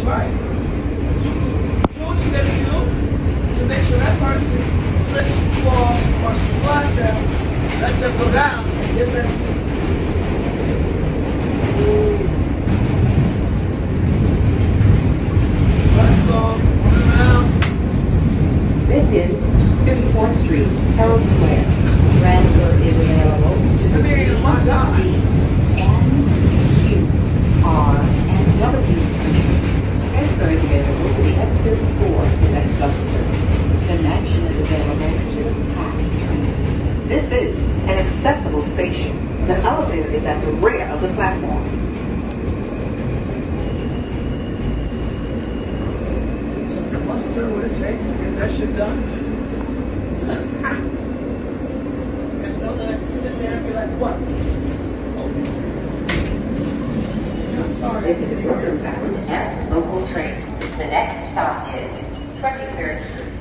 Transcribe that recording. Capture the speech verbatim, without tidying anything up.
That's right. Do what you gotta do to make sure that person slips, fall, or squat them, let them go down, and give them some. Let's go. One around. This is fifty-fourth Street, Herald Square. Transfer is available to the I mean, my God. D, N, Q, R, and W. Transfer is available to the F thirty-four Select Bus Service. Connection is available to the PAC train. This is an accessible station. The elevator is at the rear of the platform. So the muster what it takes to get that shit done. And don't let it sit there and be like, what? Oh. I'm sorry. This is Brooklyn Bound at local train. The next stop is twenty-third Street.